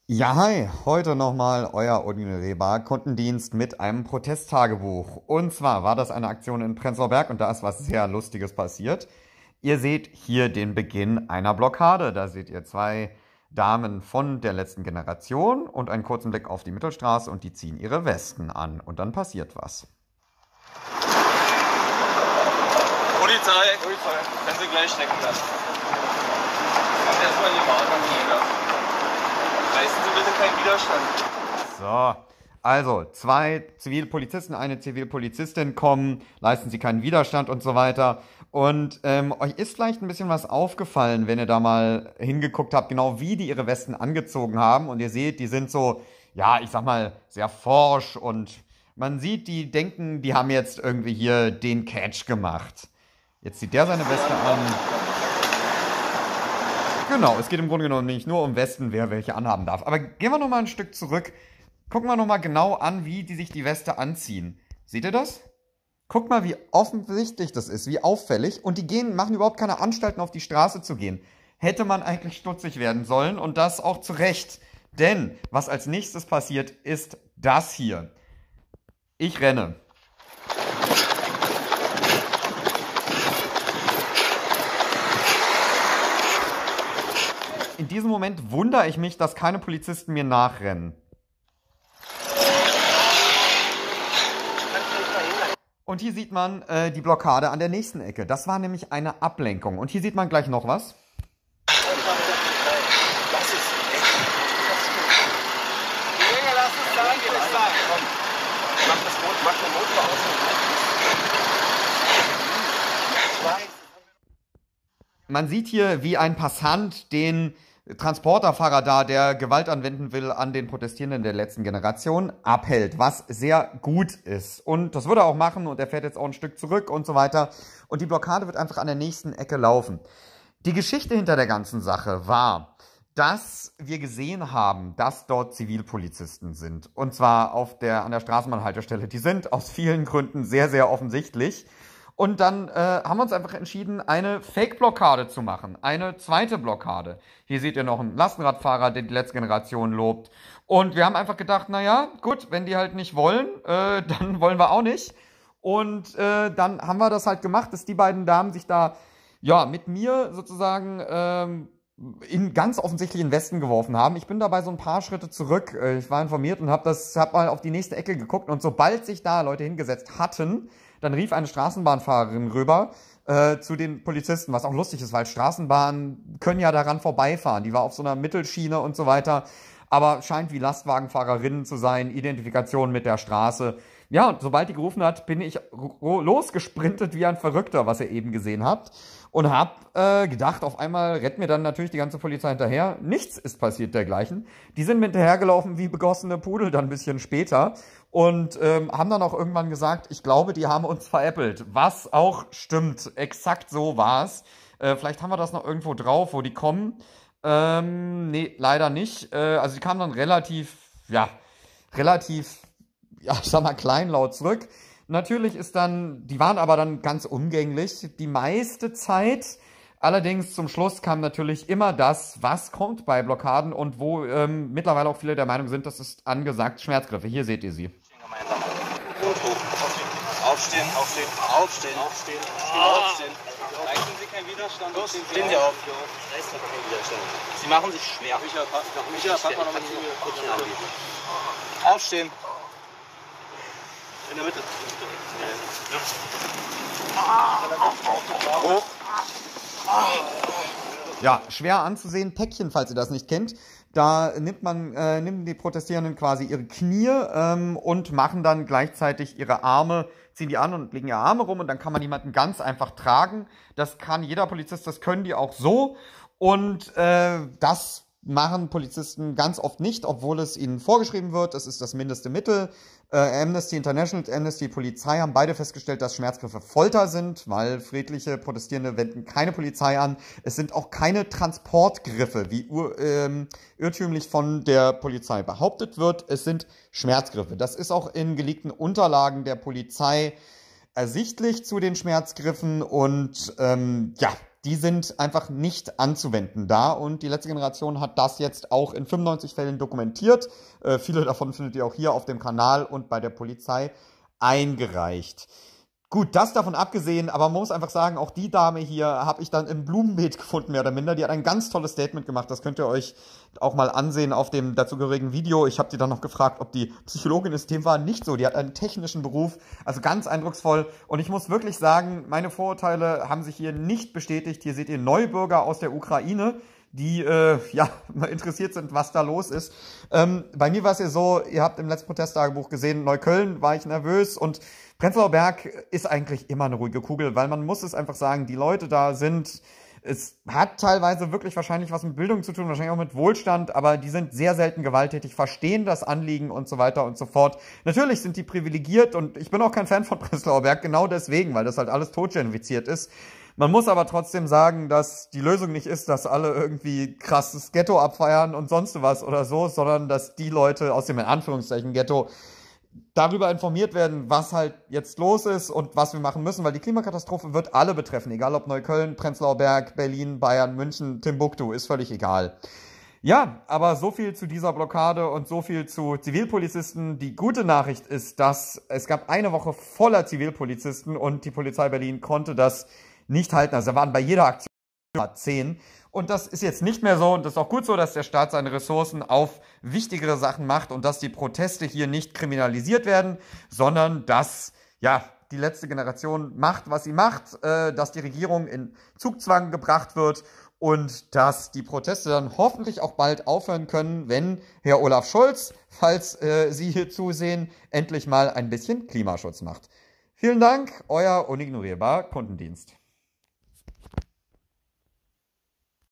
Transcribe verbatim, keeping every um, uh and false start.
Ja, hi, heute nochmal euer Unionrebar Kundendienst mit einem Protesttagebuch. Und zwar war das eine Aktion in Prenzlauer Berg und da ist was sehr Lustiges passiert. Ihr seht hier den Beginn einer Blockade. Da seht ihr zwei Damen von der letzten Generation und einen kurzen Blick auf die Mittelstraße und die ziehen ihre Westen an. Und dann passiert was. Polizei, Polizei, können Sie gleich stecken lassen. Kommt erstmal die Wahlkampfjäger. Leisten Sie bitte keinen Widerstand. So, also zwei Zivilpolizisten, eine Zivilpolizistin kommen, leisten sie keinen Widerstand und so weiter. Und ähm, euch ist vielleicht ein bisschen was aufgefallen, wenn ihr da mal hingeguckt habt, genau wie die ihre Westen angezogen haben. Und ihr seht, die sind so, ja, ich sag mal, sehr forsch und man sieht, die denken, die haben jetzt irgendwie hier den Catch gemacht. Jetzt zieht der seine Weste an. Genau, es geht im Grunde genommen nicht nur um Westen, wer welche anhaben darf. Aber gehen wir nochmal ein Stück zurück. Gucken wir nochmal genau an, wie die sich die Weste anziehen. Seht ihr das? Guckt mal, wie offensichtlich das ist, wie auffällig. Und die gehen, machen überhaupt keine Anstalten, auf die Straße zu gehen. Hätte man eigentlich stutzig werden sollen und das auch zu Recht. Denn was als nächstes passiert, ist das hier. Ich renne. In diesem Moment wundere ich mich, dass keine Polizisten mir nachrennen. Und hier sieht man äh, die Blockade an der nächsten Ecke. Das war nämlich eine Ablenkung. Und hier sieht man gleich noch was. Man sieht hier, wie ein Passant den Transporterfahrer da, der Gewalt anwenden will an den Protestierenden der letzten Generation, abhält, was sehr gut ist. Und das würde er auch machen und er fährt jetzt auch ein Stück zurück und so weiter. Und die Blockade wird einfach an der nächsten Ecke laufen. Die Geschichte hinter der ganzen Sache war, dass wir gesehen haben, dass dort Zivilpolizisten sind. Und zwar auf der, an der Straßenbahnhaltestelle. Die sind aus vielen Gründen sehr, sehr offensichtlich. Und dann äh, haben wir uns einfach entschieden, eine Fake-Blockade zu machen. Eine zweite Blockade. Hier seht ihr noch einen Lastenradfahrer, der die letzte Generation lobt. Und wir haben einfach gedacht, naja, gut, wenn die halt nicht wollen, äh, dann wollen wir auch nicht. Und äh, dann haben wir das halt gemacht, dass die beiden Damen sich da, ja, mit mir sozusagen ähm, in ganz offensichtlichen Westen geworfen haben. Ich bin dabei so ein paar Schritte zurück. Ich war informiert und habe das, hab mal auf die nächste Ecke geguckt. Und sobald sich da Leute hingesetzt hatten, dann rief eine Straßenbahnfahrerin rüber äh, zu den Polizisten, was auch lustig ist, weil Straßenbahnen können ja daran vorbeifahren. Die war auf so einer Mittelschiene und so weiter, aber scheint wie Lastwagenfahrerinnen zu sein, Identifikation mit der Straße. Ja, und sobald die gerufen hat, bin ich losgesprintet wie ein Verrückter, was ihr eben gesehen habt. Und hab äh, gedacht, auf einmal rennt mir dann natürlich die ganze Polizei hinterher. Nichts ist passiert dergleichen. Die sind mir hinterhergelaufen wie begossene Pudel dann ein bisschen später. Und ähm, haben dann auch irgendwann gesagt, ich glaube, die haben uns veräppelt. Was auch stimmt. Exakt so war's. Äh, vielleicht haben wir das noch irgendwo drauf, wo die kommen. Ähm, nee, leider nicht. Äh, also die kamen dann relativ, ja, relativ, ja, ich sag mal, kleinlaut zurück. Natürlich ist dann, die waren aber dann ganz umgänglich die meiste Zeit. Allerdings zum Schluss kam natürlich immer das, was kommt bei Blockaden und wo ähm, mittlerweile auch viele der Meinung sind, das ist angesagt, Schmerzgriffe. Hier seht ihr sie. Aufstehen, aufstehen, aufstehen, aufstehen, aufstehen. Leisten Sie keinen Widerstand. Stehen Sie auf. Leisten Sie keinen Widerstand. Sie machen sich schwer. Michael, Michael, pack mal noch mal. Aufstehen. In der Mitte. Hoch. Ja, schwer anzusehen. Päckchen, falls ihr das nicht kennt. Da nimmt man, äh, nimmt die Protestierenden quasi ihre Knie ähm, und machen dann gleichzeitig ihre Arme, ziehen die an und legen ihre Arme rum und dann kann man jemanden ganz einfach tragen. Das kann jeder Polizist, das können die auch so. Und äh, das machen Polizisten ganz oft nicht, obwohl es ihnen vorgeschrieben wird. Das ist das mindeste Mittel. Äh, Amnesty International und Amnesty Polizei haben beide festgestellt, dass Schmerzgriffe Folter sind, weil friedliche Protestierende wenden keine Polizei an. Es sind auch keine Transportgriffe, wie ur, ähm, irrtümlich von der Polizei behauptet wird. Es sind Schmerzgriffe. Das ist auch in geleakten Unterlagen der Polizei ersichtlich zu den Schmerzgriffen und ähm, ja, die sind einfach nicht anzuwenden da. Und die letzte Generation hat das jetzt auch in fünfundneunzig Fällen dokumentiert. Äh, viele davon findet ihr auch hier auf dem Kanal und bei der Polizei eingereicht. Gut, das davon abgesehen, aber man muss einfach sagen, auch die Dame hier habe ich dann im Blumenbeet gefunden, mehr oder minder. Die hat ein ganz tolles Statement gemacht, das könnt ihr euch auch mal ansehen auf dem dazugehörigen Video. Ich habe die dann noch gefragt, ob die Psychologin ist. Dem war nicht so, die hat einen technischen Beruf, also ganz eindrucksvoll. Und ich muss wirklich sagen, meine Vorurteile haben sich hier nicht bestätigt. Hier seht ihr Neubürger aus der Ukraine, die äh, ja interessiert sind, was da los ist. Ähm, bei mir war es ja so, ihr habt im letzten Protesttagebuch gesehen, Neukölln war ich nervös und Prenzlauer Berg ist eigentlich immer eine ruhige Kugel, weil man muss es einfach sagen, die Leute da sind, es hat teilweise wirklich wahrscheinlich was mit Bildung zu tun, wahrscheinlich auch mit Wohlstand, aber die sind sehr selten gewalttätig, verstehen das Anliegen und so weiter und so fort. Natürlich sind die privilegiert und ich bin auch kein Fan von Prenzlauer Berg, genau deswegen, weil das halt alles totgentrifiziert ist. Man muss aber trotzdem sagen, dass die Lösung nicht ist, dass alle irgendwie krasses Ghetto abfeiern und sonst was oder so, sondern dass die Leute aus dem in Anführungszeichen Ghetto darüber informiert werden, was halt jetzt los ist und was wir machen müssen, weil die Klimakatastrophe wird alle betreffen, egal ob Neukölln, Prenzlauer Berg, Berlin, Bayern, München, Timbuktu, ist völlig egal. Ja, aber so viel zu dieser Blockade und so viel zu Zivilpolizisten. Die gute Nachricht ist, dass es gab eine Woche voller Zivilpolizisten und die Polizei Berlin konnte das nicht halten. Also da waren bei jeder Aktion zehn. Und das ist jetzt nicht mehr so und das ist auch gut so, dass der Staat seine Ressourcen auf wichtigere Sachen macht und dass die Proteste hier nicht kriminalisiert werden, sondern dass, ja, die letzte Generation macht, was sie macht, äh, dass die Regierung in Zugzwang gebracht wird und dass die Proteste dann hoffentlich auch bald aufhören können, wenn Herr Olaf Scholz, falls äh, Sie hier zusehen, endlich mal ein bisschen Klimaschutz macht. Vielen Dank, euer unignorierbar Kundendienst.